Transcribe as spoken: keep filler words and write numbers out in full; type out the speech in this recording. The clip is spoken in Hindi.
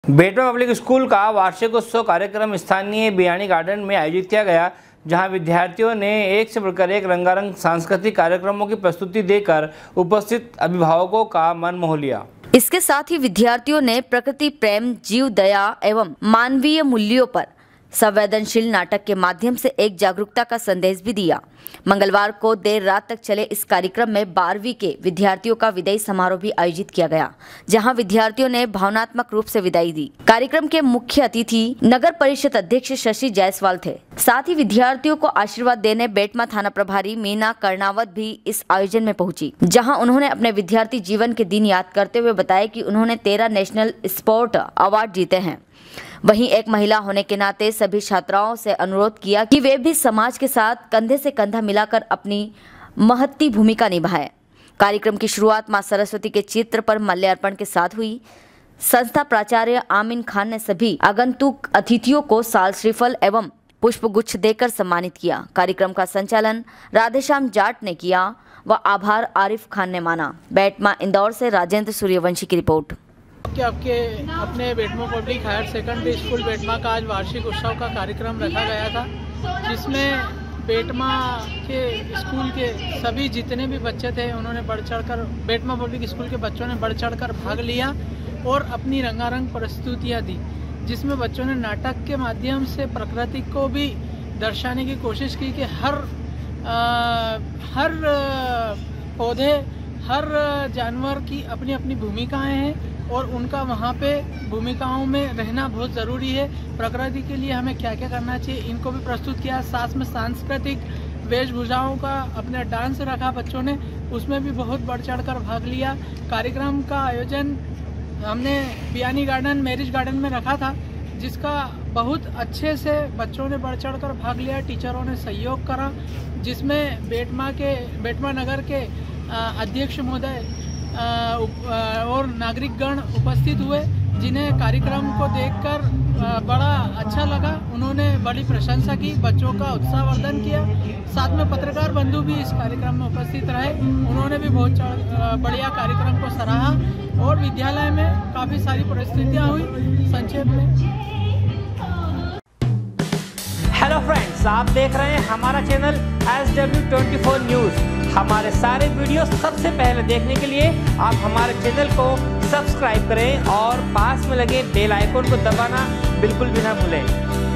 बेटमा पब्लिक स्कूल का वार्षिक उत्सव कार्यक्रम स्थानीय बियानी गार्डन में आयोजित किया गया, जहां विद्यार्थियों ने एक से बढ़कर एक रंगारंग सांस्कृतिक कार्यक्रमों की प्रस्तुति देकर उपस्थित अभिभावकों का मन मोह लिया। इसके साथ ही विद्यार्थियों ने प्रकृति प्रेम, जीव दया एवं मानवीय मूल्यों पर संवेदनशील नाटक के माध्यम से एक जागरूकता का संदेश भी दिया। मंगलवार को देर रात तक चले इस कार्यक्रम में बारहवीं के विद्यार्थियों का विदाई समारोह भी आयोजित किया गया, जहां विद्यार्थियों ने भावनात्मक रूप से विदाई दी। कार्यक्रम के मुख्य अतिथि नगर परिषद अध्यक्ष शशि जायसवाल थे। साथ ही विद्यार्थियों को आशीर्वाद देने बेटमा थाना प्रभारी मीना कर्णावत भी इस आयोजन में पहुंची, जहां उन्होंने अपने विद्यार्थी जीवन के दिन याद करते हुए बताया कि उन्होंने तेरह नेशनल स्पोर्ट अवार्ड जीते हैं। वहीं एक महिला होने के नाते सभी छात्राओं से अनुरोध किया कि वे भी समाज के साथ कंधे से कंधा मिलाकर अपनी महत्ती भूमिका निभाएं। कार्यक्रम की शुरुआत मां सरस्वती के चित्र पर माल्यार्पण के साथ हुई। संस्था प्राचार्य आमीन खान ने सभी आगंतुक अतिथियों को साल श्रीफल एवं पुष्प गुच्छ देकर सम्मानित किया। कार्यक्रम का संचालन राधेश्याम जाट ने किया व आभार आरिफ खान ने माना। बेटमा इंदौर से राजेंद्र सूर्यवंशी की रिपोर्ट। कि आपके अपने Betma public higher secondary school Betma का आज वार्षिक उत्सव का कार्यक्रम रखा गया था, जिसमें बेटमा के स्कूल के सभी जितने भी बच्चे थे उन्होंने बढ़ चढ़कर बेटमा पब्लिक स्कूल के बच्चों ने बढ़ चढ़कर भाग लिया और अपनी रंगारंग प्रस्तुतियां दी, जिसमें बच्चों ने नाटक के माध्यम से प्रकृति को भी दर्शाने की कोशिश की कि हर आ, हर पौधे, हर जानवर की अपनी अपनी भूमिकाएं हैं और उनका वहाँ पे भूमिकाओं में रहना बहुत ज़रूरी है। प्रकृति के लिए हमें क्या क्या करना चाहिए, इनको भी प्रस्तुत किया। साथ में सांस्कृतिक वेशभूषाओं का अपना डांस रखा बच्चों ने, उसमें भी बहुत बढ़ चढ़ कर भाग लिया। कार्यक्रम का आयोजन हमने बियानी गार्डन, मैरिज गार्डन में रखा था, जिसका बहुत अच्छे से बच्चों ने बढ़ चढ़ कर भाग लिया। टीचरों ने सहयोग करा, जिसमें बेटमा के बेटमा नगर के अध्यक्ष महोदय और नागरिकगण उपस्थित हुए, जिन्हें कार्यक्रम को देखकर बड़ा अच्छा लगा। उन्होंने बड़ी प्रशंसा की, बच्चों का उत्साहवर्धन किया। साथ में पत्रकार बंधु भी इस कार्यक्रम में उपस्थित रहे, उन्होंने भी बहुत बढ़िया कार्यक्रम को सराहा और विद्यालय में काफ़ी सारी परिस्थितियाँ हुई। संक्षेप में हेलो फ्रेंड्स, आप देख रहे हैं हमारा channel S W twenty four news. हमारे सारे वीडियो सबसे पहले देखने के लिए आप हमारे चैनल को सब्सक्राइब करें और पास में लगे बेल आइकन को दबाना बिल्कुल भी ना भूलें।